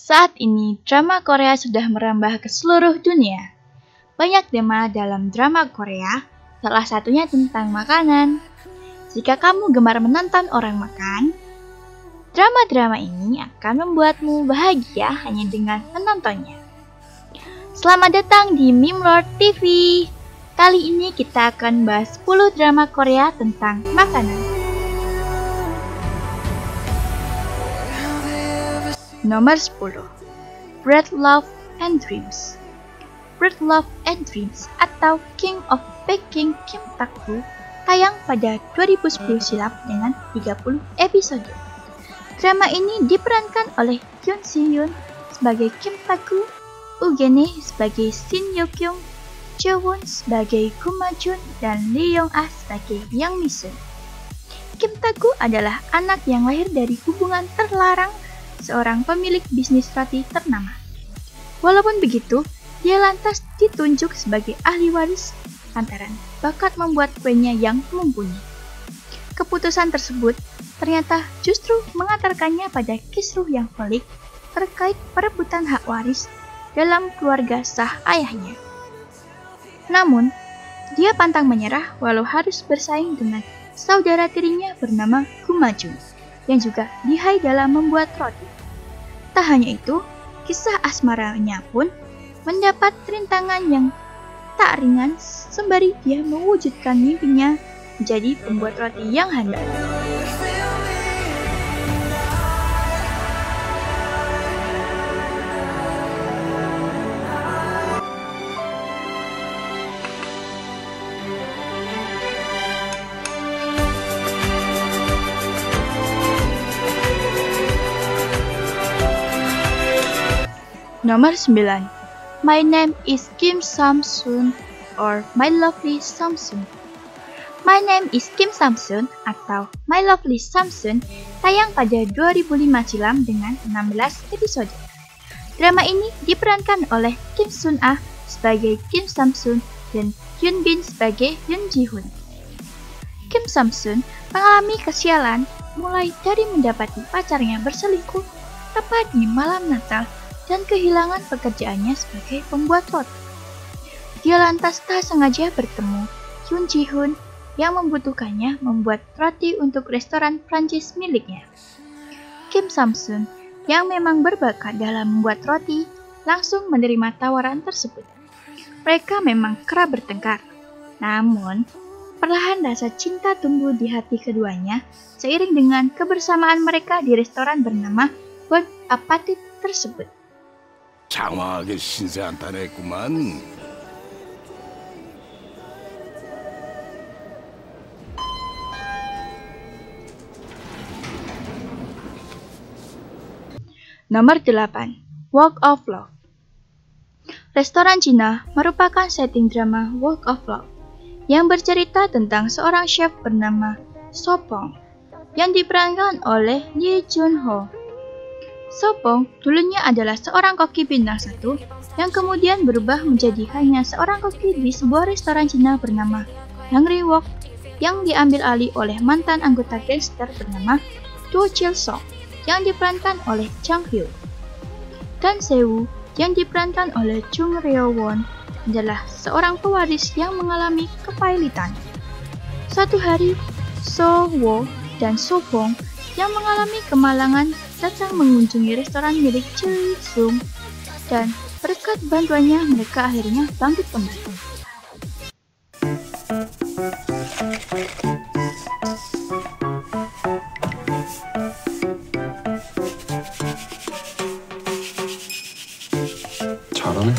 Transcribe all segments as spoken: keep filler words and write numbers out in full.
Saat ini, drama Korea sudah merambah ke seluruh dunia. Banyak tema dalam drama Korea, salah satunya tentang makanan. Jika kamu gemar menonton orang makan, drama-drama ini akan membuatmu bahagia hanya dengan menontonnya. Selamat datang di Meme Lord T V. Kali ini kita akan bahas sepuluh drama Korea tentang makanan. Nomor sepuluh. Bread, Love, and Dreams. Bread, Love, and Dreams atau King of Baking Kim Tak-gu tayang pada dua ribu sepuluh silam dengan tiga puluh episode. Drama ini diperankan oleh Yoon Si-yoon sebagai Kim Tak-gu, Woo Gene sebagai Shin Yo-kyung, Jo-won sebagai Gu Ma-jun, dan Lee Yong-ah sebagai Yang Mi-sun. Kim Tak-gu adalah anak yang lahir dari hubungan terlarang seorang pemilik bisnis roti ternama. Walaupun begitu, dia lantas ditunjuk sebagai ahli waris lantaran bakat membuat kuenya yang mumpuni. Keputusan tersebut ternyata justru mengantarkannya pada kisruh yang pelik terkait perebutan hak waris dalam keluarga sah ayahnya. Namun, dia pantang menyerah walau harus bersaing dengan saudara tirinya bernama Gu Ma-jun yang juga lihai dalam membuat roti. Tak hanya itu, kisah asmaranya pun mendapat rintangan yang tak ringan sembari dia mewujudkan mimpinya menjadi pembuat roti yang handal. Nomor sembilan. My Name is Kim Sam-sun or My Lovely Samsun. My Name is Kim Sam-sun atau My Lovely Samsun tayang pada dua ribu lima silam dengan enam belas episode. Drama ini diperankan oleh Kim Sun-ah sebagai Kim Sam-sun dan Hyun Bin sebagai Hyun Ji-hoon. Kim Sam-sun mengalami kesialan mulai dari mendapati pacarnya berselingkuh tepat di malam Natal dan kehilangan pekerjaannya sebagai pembuat roti. Dia lantas tak sengaja bertemu Hyun Ji-hoon yang membutuhkannya membuat roti untuk restoran Prancis miliknya. Kim Sam-sun yang memang berbakat dalam membuat roti langsung menerima tawaran tersebut. Mereka memang kerap bertengkar, namun perlahan rasa cinta tumbuh di hati keduanya seiring dengan kebersamaan mereka di restoran bernama Bon Appetit tersebut. 장황하게 신세한탄했구만. Nomor delapan. Walk of Love. Restoran Cina merupakan setting drama Walk of Love yang bercerita tentang seorang chef bernama Sopong yang diperankan oleh Lee Jun-ho. Sopong dulunya adalah seorang koki bintang satu yang kemudian berubah menjadi hanya seorang koki di sebuah restoran Cina bernama Hungry Walk yang diambil alih oleh mantan anggota gangster bernama Do Chil-song yang diperankan oleh Jang Hyo. Dan Se-woo yang diperankan oleh Jung Ryo-won adalah seorang pewaris yang mengalami kepailitan. Suatu hari, So-woo dan Sopong yang mengalami kemalangan datang mengunjungi restoran milik Chil-sung dan berkat bantuannya mereka akhirnya bangkit kembali. 잘하네.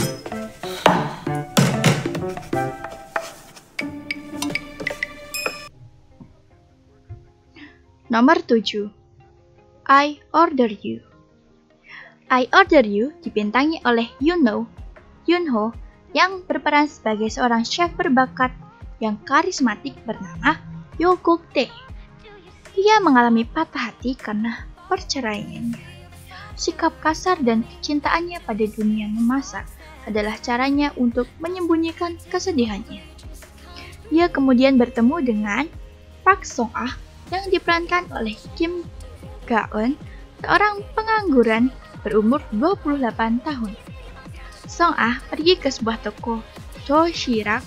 Nomor tujuh. I Order You. I Order You dibintangi oleh Yoon-ho, Yoon-ho yang berperan sebagai seorang chef berbakat yang karismatik bernama Yoo Guk-tae. Ia mengalami patah hati karena perceraiannya. Sikap kasar dan kecintaannya pada dunia memasak adalah caranya untuk menyembunyikan kesedihannya. Ia kemudian bertemu dengan Park Song-ah yang diperankan oleh Kim Ga-eun, seorang pengangguran berumur dua puluh delapan tahun. Song Ah pergi ke sebuah toko doshirak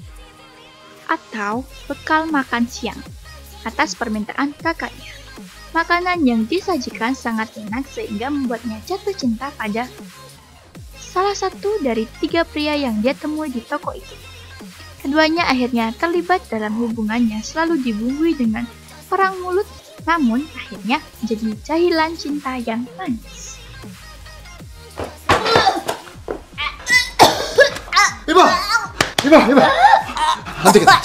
atau bekal makan siang atas permintaan kakaknya. Makanan yang disajikan sangat enak sehingga membuatnya jatuh cinta pada salah satu dari tiga pria yang dia temui di toko itu. Keduanya akhirnya terlibat dalam hubungannya selalu dibumbui dengan perang mulut, namun akhirnya menjadi jahilan cinta yang manis. 이봐! 이봐! 이봐! 안 되겠다.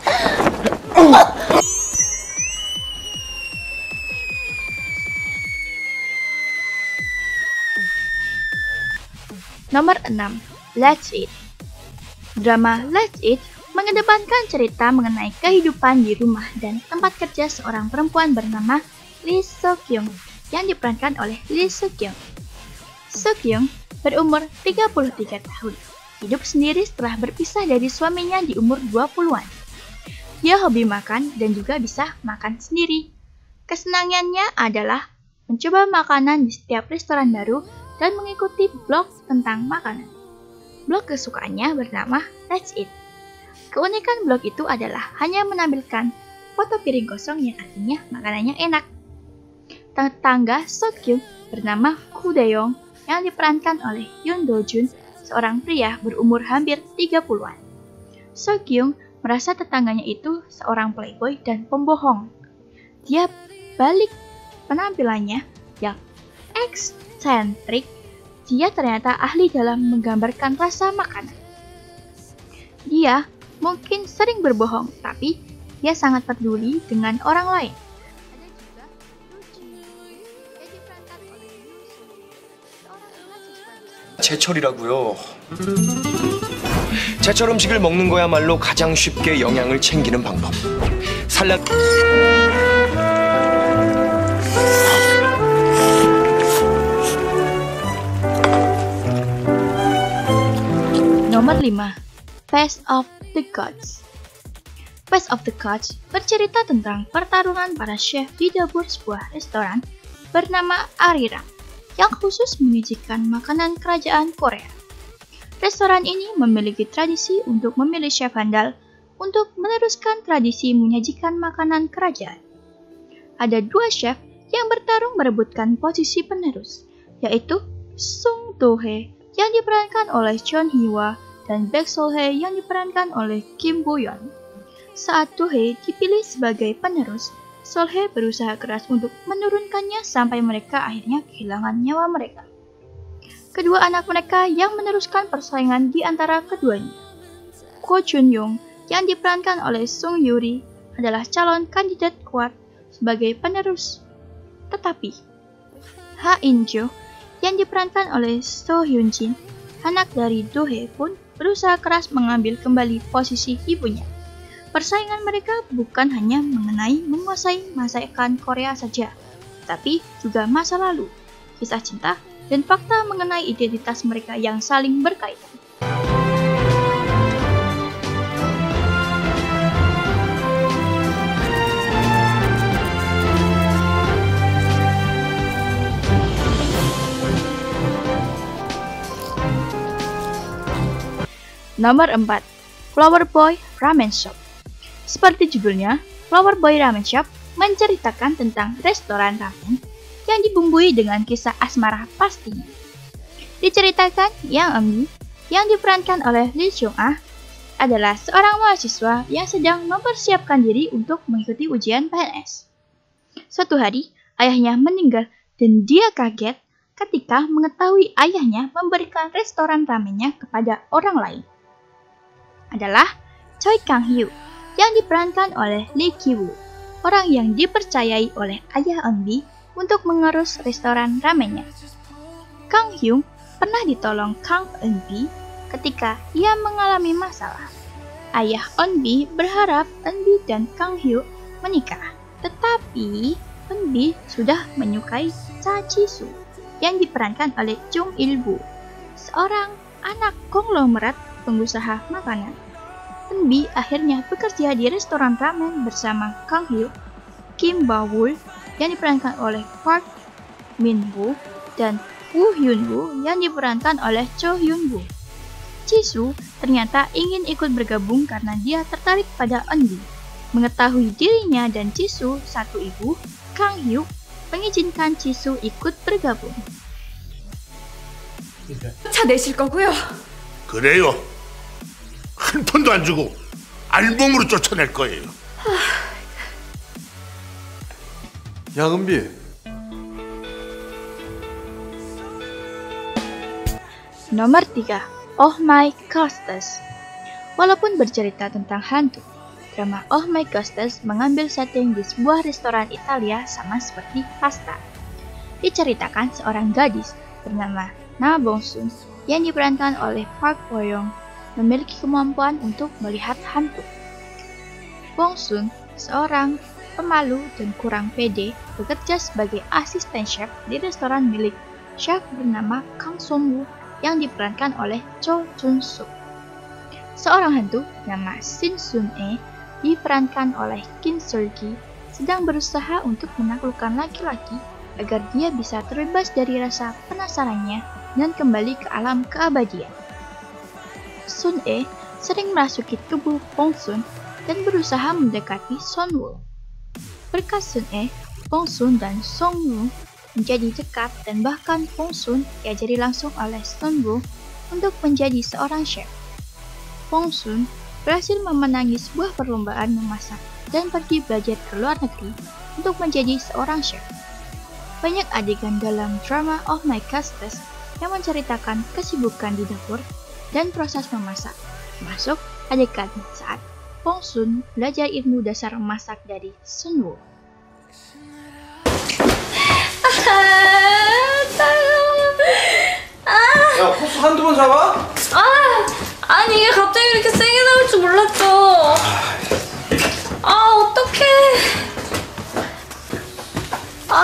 Nomor enam. Let's Eat. Drama Let's Eat mengedepankan cerita mengenai kehidupan di rumah dan tempat kerja seorang perempuan bernama Lee So-kyung yang diperankan oleh Lee So-kyung. So-kyung berumur tiga puluh tiga tahun. Hidup sendiri setelah berpisah dari suaminya di umur dua puluhan. Dia hobi makan dan juga bisa makan sendiri. Kesenangannya adalah mencoba makanan di setiap restoran baru dan mengikuti blog tentang makanan. Blog kesukaannya bernama Let's Eat. Keunikan blog itu adalah hanya menampilkan foto piring kosong yang artinya makanannya enak. Tetangga So-kyung bernama Koo Dae-yong yang diperankan oleh Yoon Do-jun, seorang pria berumur hampir tiga puluhan. So-kyung merasa tetangganya itu seorang playboy dan pembohong. Dia balik penampilannya yang eksentrik, dia ternyata ahli dalam menggambarkan rasa makanan. Dia mungkin sering berbohong, tapi dia sangat peduli dengan orang lain. 제철이라고요. 제철 음식을 먹는 거야말로 가장 쉽게 영양을 챙기는 방법. 살라 Nomor lima. Fest of the Gods. Fest of the Gods bercerita tentang pertarungan para chef di dapur sebuah restoran bernama Arirang yang khusus menyajikan makanan kerajaan Korea. Restoran ini memiliki tradisi untuk memilih chef handal untuk meneruskan tradisi menyajikan makanan kerajaan. Ada dua chef yang bertarung merebutkan posisi penerus, yaitu Sung Do-hee yang diperankan oleh Chon Hee-hwa dan Baek Sol-hee yang diperankan oleh Kim Bo-yeon. Saat Do-hee dipilih sebagai penerus, Sol-hee berusaha keras untuk menurunkannya sampai mereka akhirnya kehilangan nyawa mereka. Kedua anak mereka yang meneruskan persaingan di antara keduanya. Ko Chun-young yang diperankan oleh Sung Yuri adalah calon kandidat kuat sebagai penerus. Tetapi Ha In-jo yang diperankan oleh So Hyun-jin, anak dari Do-hee pun berusaha keras mengambil kembali posisi ibunya. Persaingan mereka bukan hanya mengenai menguasai masakan Korea saja, tapi juga masa lalu, kisah cinta, dan fakta mengenai identitas mereka yang saling berkaitan. Nomor empat. Flower Boy Ramen Shop. Seperti judulnya, Flower Boy Ramen Shop menceritakan tentang restoran ramen yang dibumbui dengan kisah asmara pastinya. Diceritakan Yang Eun-bi yang diperankan oleh Lee Chung-ah adalah seorang mahasiswa yang sedang mempersiapkan diri untuk mengikuti ujian P N S. Suatu hari, ayahnya meninggal dan dia kaget ketika mengetahui ayahnya memberikan restoran ramennya kepada orang lain. Adalah Choi Kang-hyo yang diperankan oleh Lee Ki-woo, orang yang dipercayai oleh ayah Eun-bi untuk mengurus restoran ramennya. Kang-hyung pernah ditolong Kang Eun-bi ketika ia mengalami masalah. Ayah Eun-bi berharap Eun-bi dan Kang-hyo menikah, tetapi Eun-bi sudah menyukai Cha Ji-soo yang diperankan oleh Jung Il-bu, seorang anak konglomerat pengusaha makanan. Eun-bi akhirnya bekerja di restoran ramen bersama Kang-hyo, Kim Ba-wol yang diperankan oleh Park Min-woo, dan Woo Hyun-woo yang diperankan oleh Cho Hyun-woo. Jisoo ternyata ingin ikut bergabung karena dia tertarik pada Eunbi. Mengetahui dirinya dan Jisoo satu ibu, Kang Hyuk mengizinkan Jisoo ikut bergabung. 차 내실 거고요. 그래요. 한 푼도 안 주고 알몸으로 쫓아낼 거예요. 야, 은비. Nomor tiga. Oh My Ghostess. Walaupun bercerita tentang hantu, drama Oh My Ghostess mengambil setting di sebuah restoran Italia sama seperti Pasta. Diceritakan seorang gadis bernama Na Bong-sun yang diperankan oleh Park Bo-young memiliki kemampuan untuk melihat hantu. Bong-sun, seorang pemalu dan kurang pede, bekerja sebagai asisten chef di restoran milik chef bernama Kang Son-woo yang diperankan oleh Cho Jun-suk. Seorang hantu nama Shin Sun-e diperankan oleh Kim Seol-gi sedang berusaha untuk menaklukkan laki-laki agar dia bisa terbebas dari rasa penasarannya dan kembali ke alam keabadian. Sun-e sering merasuki tubuh Bong-sun dan berusaha mendekati Son-woo. Berkat Sun-e, Bong-sun dan Song-woo menjadi dekat dan bahkan Bong-sun diajari langsung oleh Son-woo untuk menjadi seorang chef. Bong-sun berhasil memenangi sebuah perlombaan memasak dan pergi belajar ke luar negeri untuk menjadi seorang chef. Banyak adegan dalam drama Oh My Ghostess yang menceritakan kesibukan di dapur dan proses memasak, termasuk adegan saat Bong-sun belajar ilmu dasar memasak dari Sun-woo. 야, 코스 한두 번 잡아? 아, 아니 이게 갑자기 이렇게 세게 나올 줄 몰랐죠. 아, 어떡해. 아.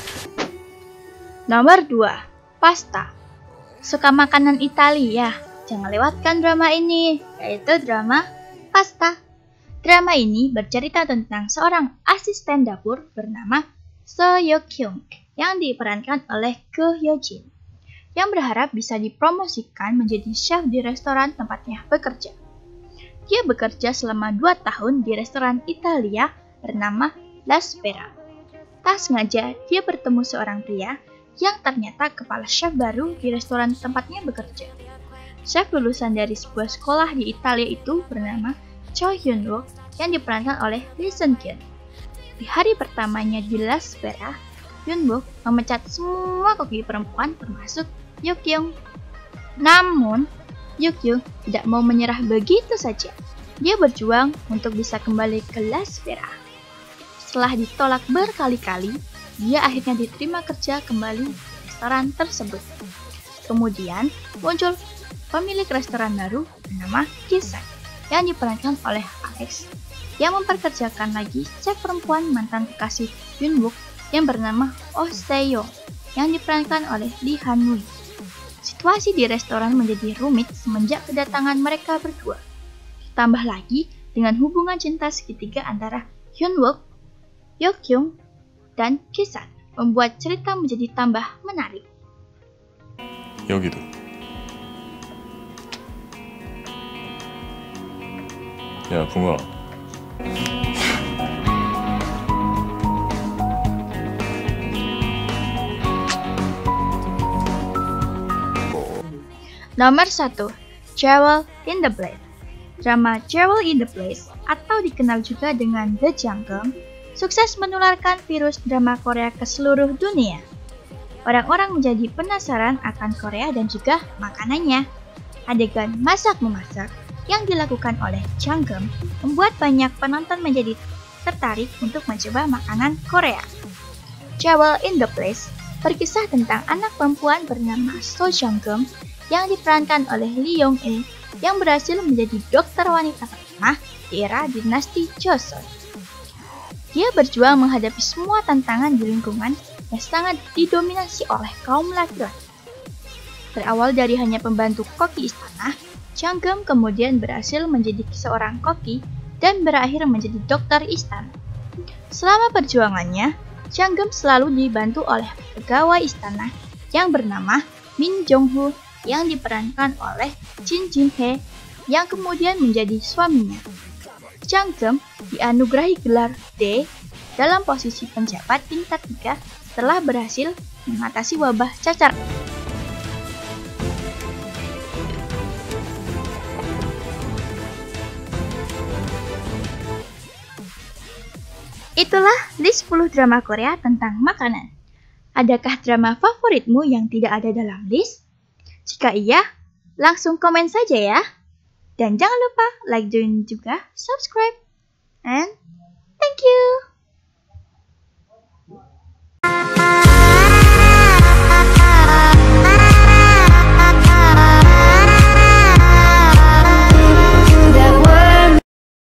Nomor dua. Pasta. Suka makanan Italia? Jangan lewatkan drama ini, yaitu drama Pasta. Drama ini bercerita tentang seorang asisten dapur bernama So Yo-kyung yang diperankan oleh Go Hyo-jin yang berharap bisa dipromosikan menjadi chef di restoran tempatnya bekerja. Dia bekerja selama dua tahun di restoran Italia bernama La Sfera. Tak sengaja dia bertemu seorang pria yang ternyata kepala chef baru di restoran tempatnya bekerja. Chef lulusan dari sebuah sekolah di Italia itu bernama Cho Hyun-woo yang diperankan oleh Lee Seung-kyun. Di hari pertamanya di La Sfera, Hyun-woo memecat semua koki perempuan termasuk Yo-kyung. Namun, Yo-kyung tidak mau menyerah begitu saja. Dia berjuang untuk bisa kembali ke La Sfera. Setelah ditolak berkali-kali, dia akhirnya diterima kerja kembali di restoran tersebut. Kemudian muncul pemilik restoran baru bernama Ki-san yang diperankan oleh Alex yang memperkerjakan lagi chef perempuan mantan kekasih Hyun-wook yang bernama Oh Se-young yang diperankan oleh Lee Han-woo. Situasi di restoran menjadi rumit semenjak kedatangan mereka berdua. Ditambah lagi dengan hubungan cinta segitiga antara Hyun-wook, Yo-kyung, dan Ki-san membuat cerita menjadi tambah menarik. 여기도. 야, 붕어. Nomor satu. Jewel in the Blade. Drama Jewel in the Blade atau dikenal juga dengan The Jungle sukses menularkan virus drama Korea ke seluruh dunia. Orang-orang menjadi penasaran akan Korea dan juga makanannya. Adegan masak-memasak yang dilakukan oleh Janggeum membuat banyak penonton menjadi tertarik untuk mencoba makanan Korea. Jewel in the Place berkisah tentang anak perempuan bernama So Janggeum yang diperankan oleh Lee Yong-e yang berhasil menjadi dokter wanita pertama di era dinasti Joseon. Dia berjuang menghadapi semua tantangan di lingkungan yang sangat didominasi oleh kaum laki-laki. Berawal dari hanya pembantu koki istana, Janggeum kemudian berhasil menjadi seorang koki dan berakhir menjadi dokter istana. Selama perjuangannya, Janggeum selalu dibantu oleh pegawai istana yang bernama Min Jong Ho yang diperankan oleh Jin Jin Hye yang kemudian menjadi suaminya. Jang Geum dianugerahi gelar D dalam posisi penjabat tingkat tiga setelah berhasil mengatasi wabah cacar. Itulah list sepuluh drama Korea tentang makanan. Adakah drama favoritmu yang tidak ada dalam list? Jika iya, langsung komen saja ya. Dan jangan lupa like dan juga subscribe. And thank you!